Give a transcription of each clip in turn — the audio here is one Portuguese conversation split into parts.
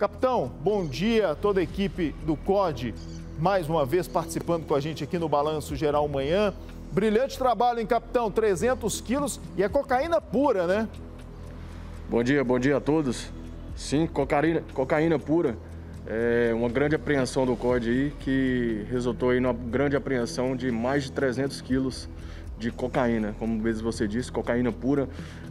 Capitão, bom dia, toda a equipe do COD, mais uma vez participando com a gente aqui no Balanço Geral Manhã. Brilhante trabalho, hein, capitão? 300 quilos e é cocaína pura, né? Bom dia a todos. Sim, cocaína pura. É uma grande apreensão do COD aí, que resultou aí numa grande apreensão de mais de 300 quilos de cocaína. Como mesmo você disse, cocaína pura,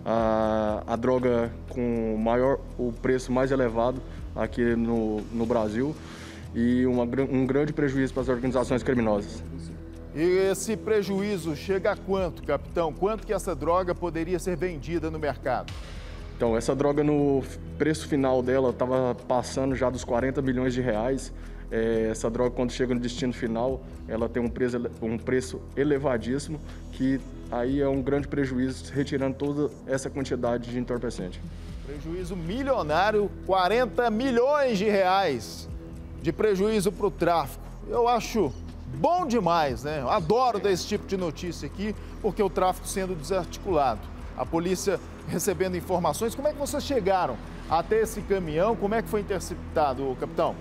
a droga com o preço mais elevado aqui no Brasil e um grande prejuízo para as organizações criminosas. E esse prejuízo chega a quanto, capitão? Quanto que essa droga poderia ser vendida no mercado? Então, essa droga, no preço final dela, estava passando já dos 40 milhões de reais. Essa droga, quando chega no destino final, ela tem um preço elevadíssimo, que aí é um grande prejuízo, retirando toda essa quantidade de entorpecente. Prejuízo milionário, 40 milhões de reais de prejuízo para o tráfico. Eu acho bom demais, né? Eu adoro dar esse tipo de notícia aqui, porque o tráfico sendo desarticulado. A polícia recebendo informações. Como é que vocês chegaram até esse caminhão? Como é que foi interceptado, capitão?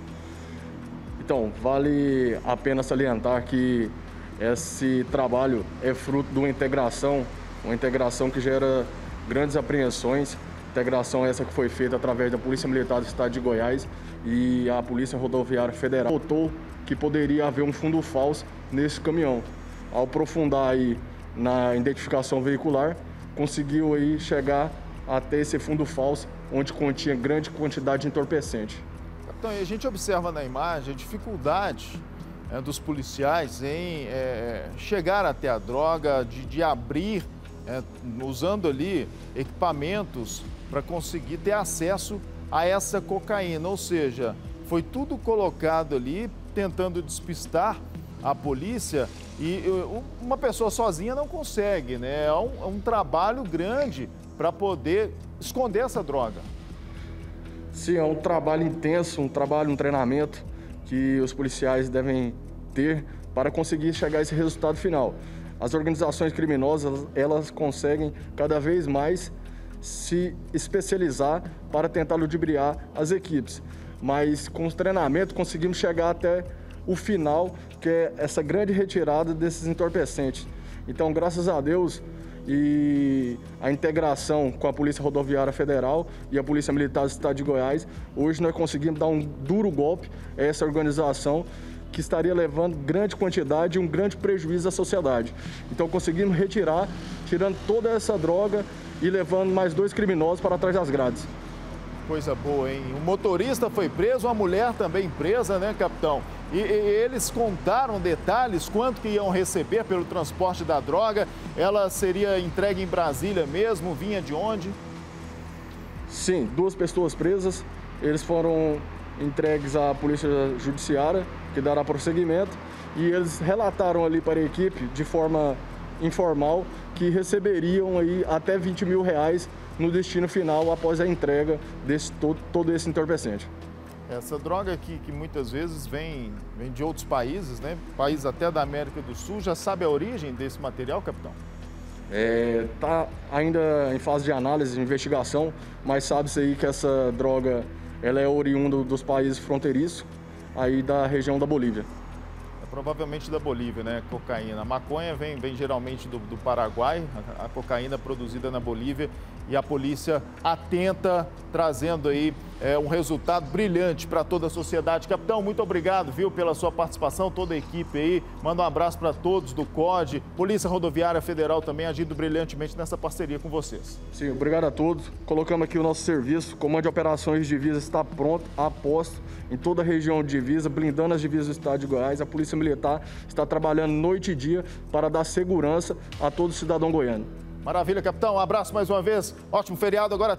Então, vale a pena salientar que esse trabalho é fruto de uma integração que gera grandes apreensões. Integração essa que foi feita através da Polícia Militar do Estado de Goiás e a Polícia Rodoviária Federal. Notou que poderia haver um fundo falso nesse caminhão. Ao aprofundar aí na identificação veicular, conseguiu aí chegar até esse fundo falso, onde continha grande quantidade de entorpecente. Capitão, e a gente observa na imagem a dificuldade dos policiais em chegar até a droga, de abrir, usando ali equipamentos para conseguir ter acesso a essa cocaína. Ou seja, foi tudo colocado ali tentando despistar a polícia e uma pessoa sozinha não consegue, né? É um trabalho grande para poder esconder essa droga. Sim, é um trabalho intenso, um treinamento que os policiais devem ter para conseguir chegar a esse resultado final. As organizações criminosas, elas conseguem cada vez mais se especializar para tentar ludibriar as equipes. Mas com o treinamento conseguimos chegar até o final, que é essa grande retirada desses entorpecentes. Então, graças a Deus e a integração com a Polícia Rodoviária Federal e a Polícia Militar do Estado de Goiás, hoje nós conseguimos dar um duro golpe a essa organização que estaria levando grande quantidade e um grande prejuízo à sociedade. Então, conseguimos tirando toda essa droga e levando mais 2 criminosos para trás das grades. Coisa boa, hein? O motorista foi preso, a mulher também presa, né, capitão? E eles contaram detalhes, quanto que iam receber pelo transporte da droga? Ela seria entregue em Brasília mesmo? Vinha de onde? Sim, 2 pessoas presas. Eles foram entregues à Polícia Judiciária, que dará prosseguimento. E eles relataram ali para a equipe, de forma informal, que receberiam aí até 20 mil reais no destino final após a entrega desse todo esse entorpecente. Essa droga aqui, que muitas vezes vem de outros países, né? Países até da América do Sul, já sabe a origem desse material, capitão? Está ainda em fase de análise, de investigação, mas sabe-se aí que essa droga ela é oriunda dos países fronteiriços, aí da região da Bolívia. Provavelmente da Bolívia, né? Cocaína. A maconha vem geralmente do Paraguai, a cocaína produzida na Bolívia, e a polícia atenta, trazendo aí um resultado brilhante para toda a sociedade. Capitão, muito obrigado, viu, pela sua participação, toda a equipe aí. Manda um abraço para todos do COD, Polícia Rodoviária Federal também agindo brilhantemente nessa parceria com vocês. Sim, obrigado a todos. Colocamos aqui o nosso serviço. O Comando de Operações de Divisa está pronto, a posto em toda a região de divisa, blindando as divisas do Estado de Goiás. A Polícia Militar está trabalhando noite e dia para dar segurança a todo cidadão goiano. Maravilha, capitão. Um abraço mais uma vez. Ótimo feriado agora.